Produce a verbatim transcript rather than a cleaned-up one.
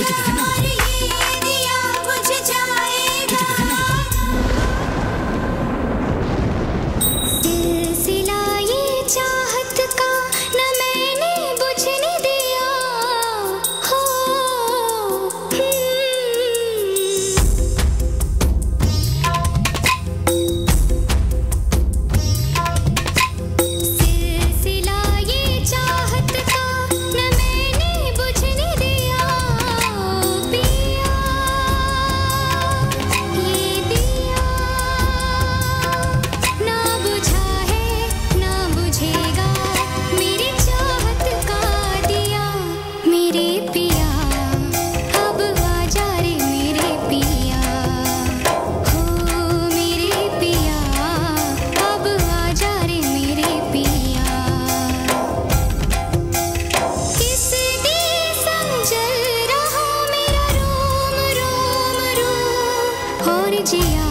और ये दिया बुझ जाएगा। सिलसिला ये चाहत का न मैंने बुझने दिया हो। सिलसिला ये चाहत का न मैंने बुझने दिया। पिया ये दिया ना बुझा है ना बुझेगा। मेरी चाहत का दिया मेरे पिया। अब आजा रे मेरे पिया हो मेरे पिया। अब आजा रे मेरे पिया। किस देश जल रहा मेरा रोम रोम रोम और जिया